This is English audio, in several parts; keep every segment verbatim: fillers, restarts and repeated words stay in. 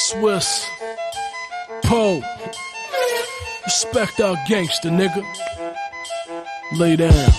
Swiss, Poe, respect our gangster, nigga. Lay down.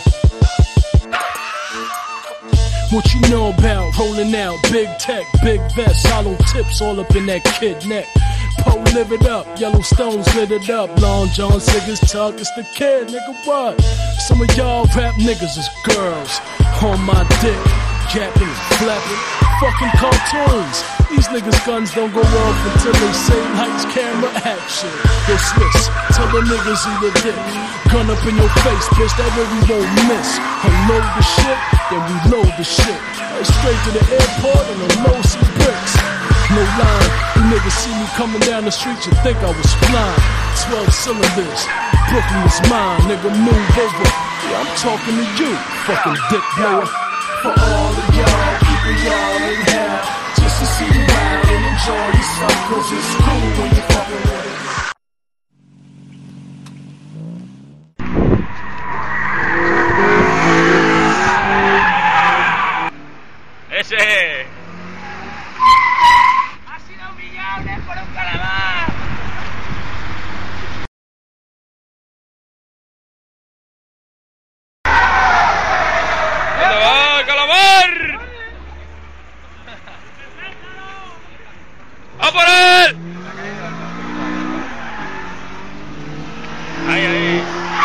What you know about rolling out big tech, big vest, hollow tips all up in that kid neck. Poe live it up, Yellowstone's lit it up. Long John Siggers talk, it's the kid, nigga. What? Some of y'all rap niggas is girls on my dick, gapping, flapping, fucking cartoons. These niggas' guns don't go off until they say lights, camera, action. Yo, Swiss, tell the niggas eat a dick. Gun up in your face, bitch, that way we won't miss. Unload the shit, then we load the shit. Right straight to the airport and unload some bricks. No line, you niggas see me coming down the street, you think I was flying. Twelve cylinders, Brooklyn is mine, nigga, move over. Yeah, I'm talking to you, fucking dick blower. For all of y'all, keeping y'all in hell, just to see you ride and enjoy yourself, cause it's cool when you're fucking with it. Ese ha sido humillable por un calamar. ¿Dónde va, calamar? ¡A por él! Ahí, ahí.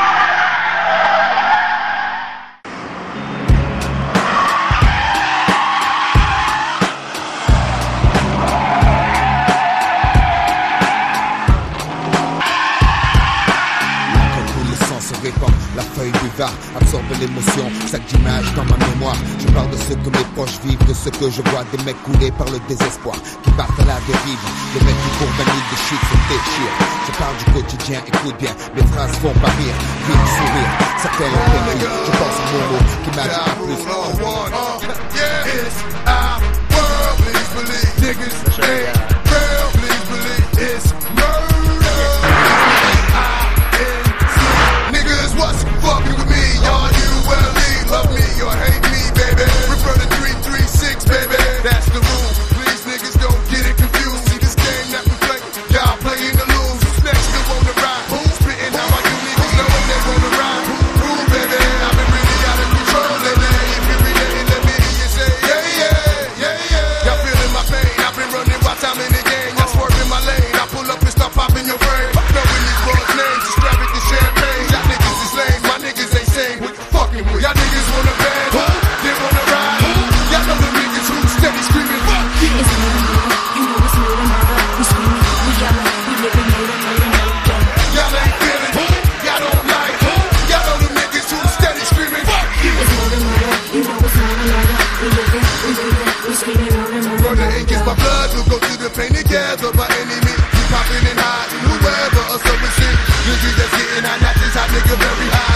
La feuille du va absorbe l'émotion, chaque image dans ma mémoire. Je parle de ce que mes proches vivent, de ce que je vois, des mecs coulés par le désespoir, qui partent à la dérive, des mecs qui pour vingt mille de shit se déchirent. Je parle du quotidien, écoute bien, mes phrases font pas rire, vite sourire, certains ont perdu. Je pense à mon mot qui m'a dit plus. It's our world, please believe, niggas ain't real, please believe, it's murder. What's fucking with me? Are you well lead? Love me or hate me, baby? Refer to three three six, baby. That's the rule. Please, niggas, don't get it confused. See this game that we play, y'all playing to lose. Who's next to wanna ride? Who's spitting how I do niggas knowing they wanna ride? Who, baby? I've been really out of control lately. If you relate, let me hear you say, yeah, yeah, yeah, yeah. Y'all feeling my pain? I've been running while I'm in the game. Y'all swerving my lane. I pull up and start popping your brain. Knowing these broads' names, extravagant champagne. Y'all niggas is lame. My niggas ain't saying what you fucking with. Y'all niggas wanna band, they wanna ride. Y'all know the niggas who steady screaming, fuck you. It's murder, murder, you know it's murder, murder. We screaming, we yelling, we living murder, murder, murder. Y'all ain't feeling, y'all don't like. Y'all know the niggas who steady screaming, fuck you. It's murder, murder, you know it's murder, murder. We living, we living, we screaming murder, murder, murder. Murder ink is my blood, we'll go through the pain together by any means. We popping and hiding, whoever or someone sick. Niggas that's getting high, not this hot nigga very high.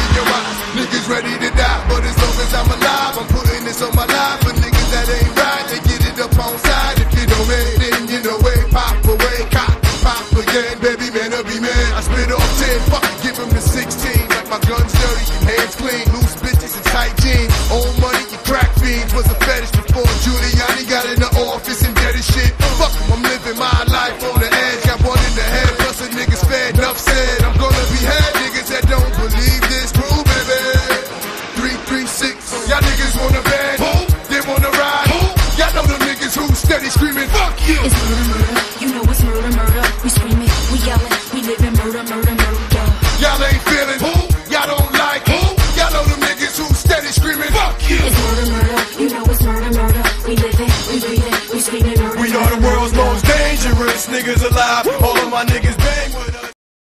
Niggas ready to die, but as long as I'm alive, I'm putting this on my life. For niggas that ain't right, they get it up on side. If you know me, then you know way, pop away, cop, pop again, baby man, I'll be man. I spit off ten, fuck it, give him the sixteen. Like my gun's dirty, hands clean, loose bitches and tight jeans. Old money and crack fiends was a fetish before Giuliani got in the office and did his shit. Fuck him, I'm living my life on the edge, got one in the head, plus a niggas fed. Enough said, I'm gonna be had niggas that don't believe this. Prove three three six, y'all niggas wanna band, they wanna ride. Y'all know the niggas who steady screaming, fuck you. It's murder, murder, you know it's murder, murder. We screaming, we yelling, we living murder, murder, murder. Y'all ain't feeling, y'all don't like. Y'all know the niggas who steady screaming, fuck you. It's murder, murder, you know it's murder, murder. We living, we breathing, we screaming murder. We are the world's most dangerous niggas alive. All of my niggas bang with us.